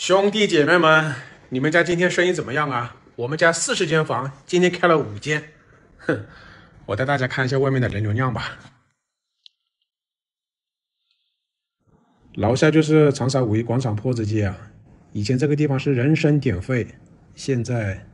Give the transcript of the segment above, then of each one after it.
兄弟姐妹们，你们家今天生意怎么样啊？我们家40间房，今天开了5间。哼，我带大家看一下外面的人流量吧。楼下就是长沙五一广场坡子街啊，以前这个地方是人声鼎沸，现在，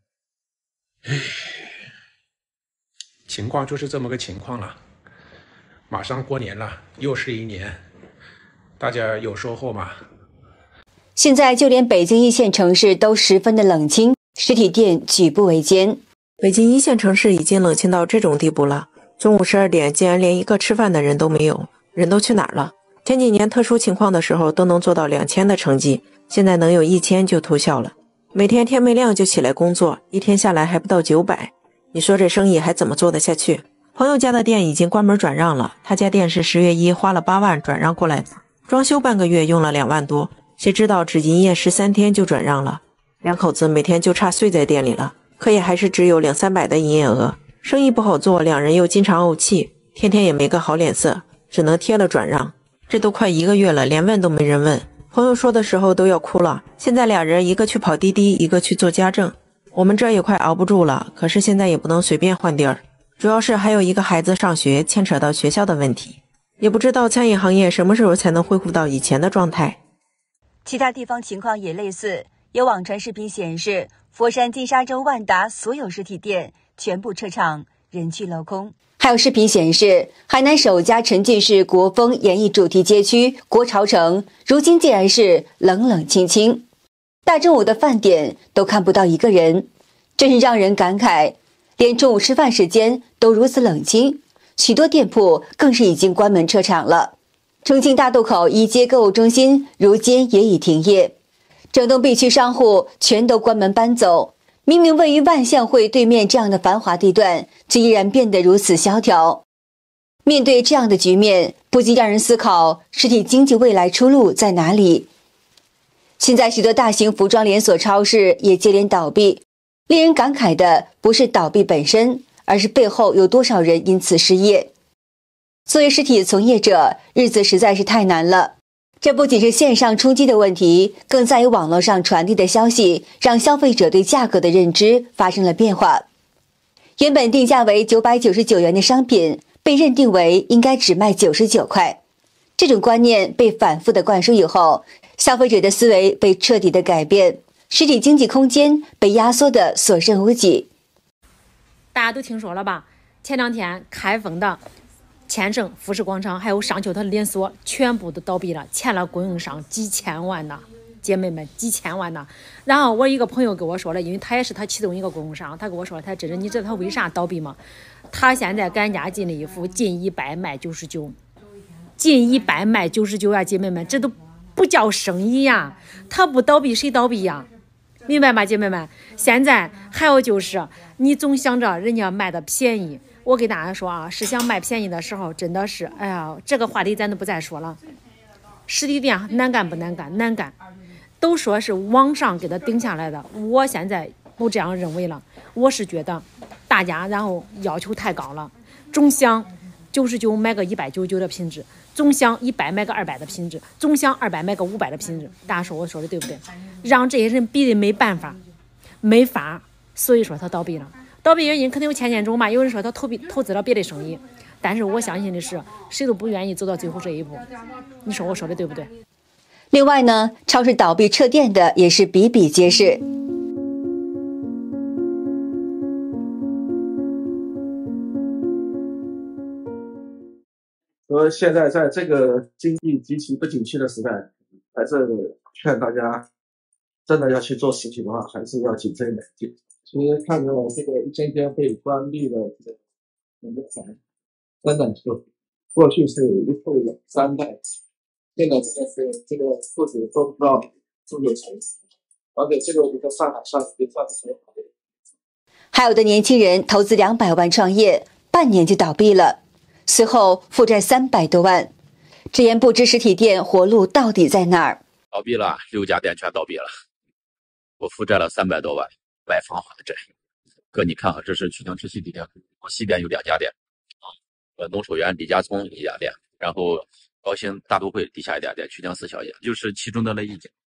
情况就是这么个情况了。马上过年了，又是一年，大家有收获吗？ 现在就连北京一线城市都十分的冷清，实体店举步维艰。 北京一线城市已经冷清到这种地步了，中午12点竟然连一个吃饭的人都没有，人都去哪儿了？前几年特殊情况的时候都能做到2000的成绩，现在能有1000就偷笑了。每天天没亮就起来工作，一天下来还不到900，你说这生意还怎么做得下去？朋友家的店已经关门转让了，他家店是10月1花了8万转让过来的，装修半个月用了2万多，谁知道只营业13天就转让了，两口子每天就差睡在店里了，可也还是只有200-300的营业额，生意不好做，两人又经常怄气，天天也没个好脸色，只能贴了转让。这都快1个月了，连问都没人问，朋友说的时候都要哭了。现在俩人一个去跑滴滴，一个去做家政，我们这也快熬不住了，可是现在也不能随便换地儿，主要是还有一个孩子上学，牵扯到学校的问题，也不知道餐饮行业什么时候才能恢复到以前的状态。 其他地方情况也类似，有网传视频显示，佛山金沙洲万达所有实体店全部撤场，人去楼空。还有视频显示，海南首家沉浸式国风演艺主题街区国潮城，如今竟然是冷冷清清，大中午的饭点都看不到一个人，真是让人感慨，连中午吃饭时间都如此冷清，许多店铺更是已经关门撤场了。重庆大渡口一街购物中心如今也已停业，整栋 B 区商户全都关门搬走。明明位于万象汇对面这样的繁华地段，却依然变得如此萧条。面对这样的局面，不禁让人思考实体经济未来出路在哪里。现在许多大型服装连锁超市也接连倒闭，令人感慨的不是倒闭本身，而是背后有多少人因此失业。作为实体从业者，日子实在是太难了。这不仅是线上冲击的问题，更在于网络上传递的消息让消费者对价格的认知发生了变化。原本定价为999元的商品被认定为应该只卖99块，这种观念被反复的灌输以后，消费者的思维被彻底的改变，实体经济空间被压缩的所剩无几。 大家都听说了吧，前2天开封的千盛服饰广场还有商丘的连锁全部都倒闭了，欠了供应商几千万呢，姐妹们，几千万呢。然后我一个朋友跟我说了，因为他也是他其中一个供应商，他跟我说了，他这是你知道他为啥倒闭吗？他现在赶家进了一副进100卖99，进100卖99啊，姐妹们，这都不叫生意呀，他不倒闭谁倒闭呀？明白吗，姐妹们？现在还有就是你总想着人家卖的便宜，我给大家说啊，是想卖便宜的时候，真的是，哎呀，这个话题咱都不再说了。实体店难干不难干？难干，都说是网上给他顶下来的，我现在不这样认为了。我是觉得大家然后要求太高了，总想99买个199的品质，总想100买个200的品质，总想200买个500的品质。大家说我说的对不对？让这些人逼得没办法，没法，所以说他倒闭了。倒闭原因肯定有千种吧，有人说他投资了别的生意，但是我相信的是，谁都不愿意走到最后这一步。你说我说的对不对？ 另外呢，超市倒闭撤店的也是比比皆是。 现在在这个经济极其不景气的时代，还是劝大家真的要去做实体的话，还是要谨慎一点。其实看着这个一间间被关闭的这个门房，真的是过去是一户有3代，现在真的是这个户主都不知道住有谁，而且这个一个上海上也算是很好的。 还有的年轻人投资200万创业，半年就倒闭了，随后负债300多万，直言不知实体店活路到底在哪儿。 倒闭了，6家店全倒闭了，我负债了300多万，买房还债。哥，你看啊，这是曲江之西地铁，我西边有2家店啊，农守园李家聪1家店，然后高新大都会地下1家店，曲江4小店，就是其中的那一家。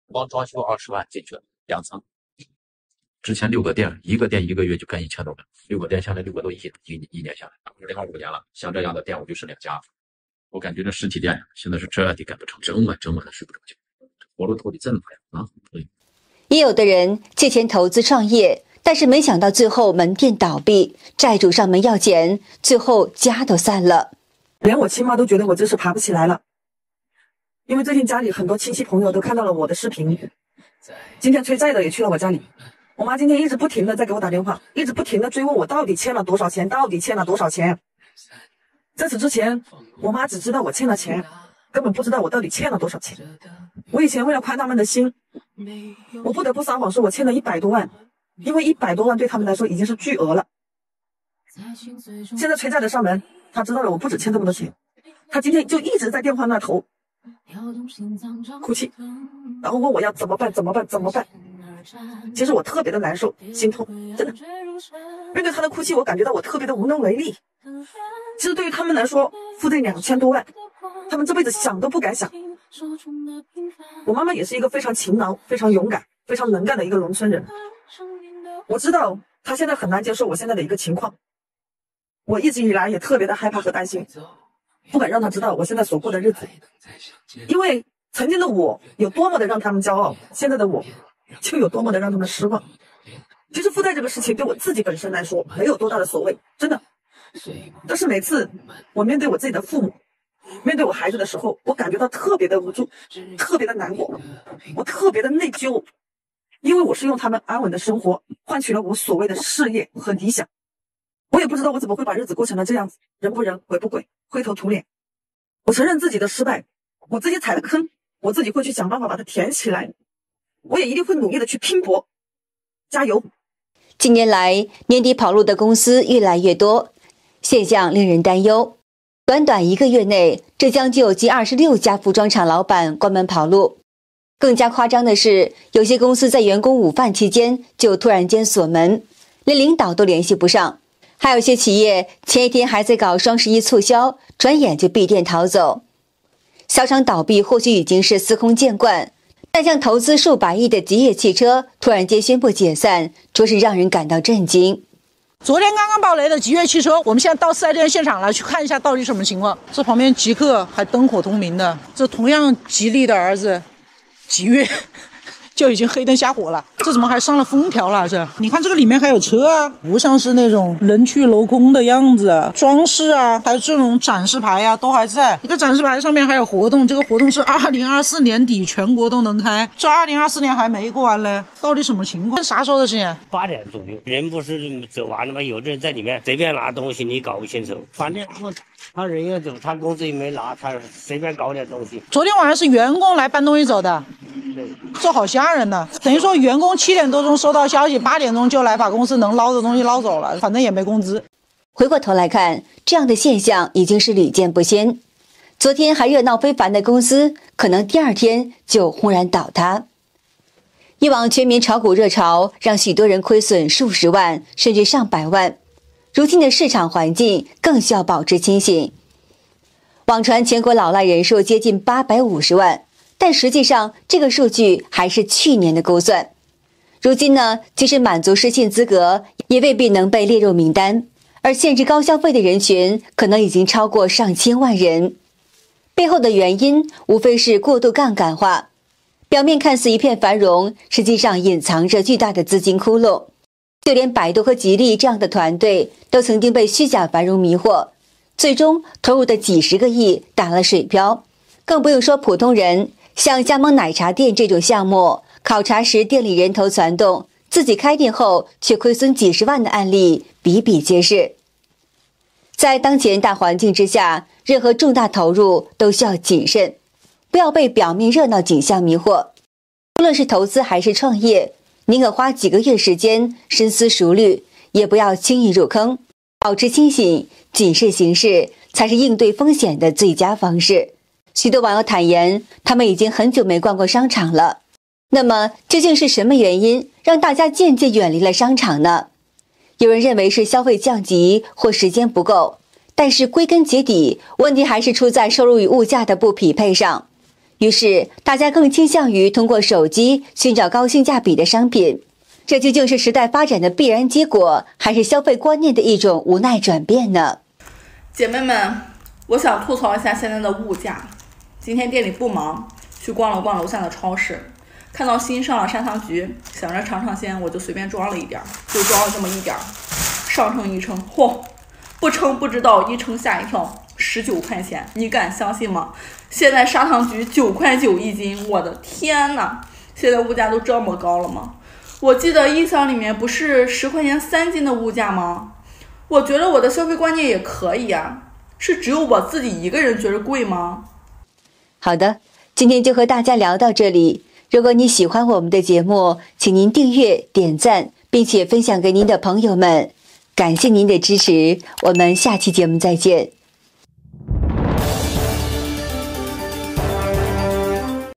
光装修20万进去了，2层。之前6个店，一个店1个月就干1000多万，6个店下来6个多亿，一年下来，2025年了，像这样的店我就是2家。我感觉这实体店现在是这地干不成，整晚的睡不着觉，活路头里真麻呀啊！ 也有的人借钱投资创业，但是没想到最后门店倒闭，债主上门要钱，最后家都散了。 连我亲妈都觉得我这是爬不起来了，因为最近家里很多亲戚朋友都看到了我的视频。今天催债的也去了我家里，我妈今天一直不停的在给我打电话，一直不停的追问我到底欠了多少钱，到底欠了多少钱。在此之前，我妈只知道我欠了钱，根本不知道我到底欠了多少钱。我以前为了宽他们的心，我不得不撒谎说我欠了100多万，因为100多万对他们来说已经是巨额了。现在催债的上门，他知道了我不止欠这么多钱，他今天就一直在电话那头哭泣，然后问我要怎么办。其实我特别的难受心痛，真的。面对他的哭泣，我感觉到我特别的无能为力。其实对于他们来说，负债2000多万，他们这辈子想都不敢想。我妈妈也是一个非常勤劳、非常勇敢、非常能干的一个农村人。我知道她现在很难接受我现在的一个情况，我一直以来也特别的害怕和担心，不敢让她知道我现在所过的日子。因为曾经的我有多么的让他们骄傲，现在的我就有多么的让他们失望。其实负债这个事情对我自己本身来说没有多大的所谓，真的。但是每次我面对我自己的父母，面对我孩子的时候，我感觉到特别的无助，特别的难过，我特别的内疚，因为我是用他们安稳的生活换取了我所谓的事业和理想。我也不知道我怎么会把日子过成了这样子，人不人，鬼不鬼，灰头土脸。我承认自己的失败，我自己踩了坑，我自己会去想办法把它填起来，我也一定会努力的去拼搏，加油。 近年来，年底跑路的公司越来越多，现象令人担忧。短1个月内，浙江就有近26家服装厂老板关门跑路。更加夸张的是，有些公司在员工午饭期间就突然间锁门，连领导都联系不上。还有些企业前一天还在搞双11促销，转眼就闭店逃走。小厂倒闭或许已经是司空见惯，但像投资数百亿的吉野汽车突然间宣布解散，着实让人感到震惊。 昨天刚刚爆雷的吉越汽车，我们现在到4S店现场了，去看一下到底什么情况。这旁边极客还灯火通明的，这同样吉利的儿子吉越就已经黑灯瞎火了，这怎么还上了封条了？这你看这个里面还有车啊，不像是那种人去楼空的样子，装饰啊，还有这种展示牌啊都还在。一个展示牌上面还有活动，这个活动是2024年底全国都能开，这2024年还没过完嘞，到底什么情况？啥时候的事情 ？8点左右，人不是走完了吗？有的人在里面随便拿东西，你搞不清楚。反正他人要走，他公司也没拿，他随便搞点东西。 昨天晚上是员工来搬东西走的，这好吓人呢。等于说员工7点多钟收到消息，8点钟就来把公司能捞的东西捞走了，反正也没工资。 回过头来看，这样的现象已经是屡见不鲜。昨天还热闹非凡的公司，可能第2天就轰然倒塌。以往全民炒股热潮让许多人亏损数十万甚至上百万，如今的市场环境更需要保持清醒。网传全国老赖人数接近850万，但实际上这个数据还是去年的估算。如今呢，即使满足失信资格，也未必能被列入名单，而限制高消费的人群可能已经超过上千万人。背后的原因无非是过度杠杆化，表面看似一片繁荣，实际上隐藏着巨大的资金窟窿。就连百度和吉利这样的团队都曾经被虚假繁荣迷惑，最终投入的几十个亿打了水漂。更不用说普通人，像加盟奶茶店这种项目，考察时店里人头攒动，自己开店后却亏损几十万的案例比比皆是。在当前大环境之下，任何重大投入都需要谨慎，不要被表面热闹景象迷惑。无论是投资还是创业，宁可花几个月时间深思熟虑，也不要轻易入坑。保持清醒，谨慎行事，才是应对风险的最佳方式。许多网友坦言，他们已经很久没逛过商场了。那么，究竟是什么原因让大家渐渐远离了商场呢？有人认为是消费降级或时间不够，但是归根结底，问题还是出在收入与物价的不匹配上。 于是大家更倾向于通过手机寻找高性价比的商品。这究竟是时代发展的必然结果，还是消费观念的一种无奈转变呢？ 姐妹们，我想吐槽一下现在的物价。今天店里不忙，去逛了逛楼下的超市，看到新上了砂糖橘，想着尝尝鲜，我就随便装了一点，就装了这么一点，上称一称，嚯，不称不知道，一称吓一跳，19块钱，你敢相信吗？现在砂糖橘9.9块一斤，我的天哪！现在物价都这么高了吗？我记得印象里面不是10块钱3斤的物价吗？我觉得我的消费观念也可以啊，是只有我自己一个人觉得贵吗？ 好的，今天就和大家聊到这里。如果你喜欢我们的节目，请您订阅、点赞，并且分享给您的朋友们。感谢您的支持，我们下期节目再见。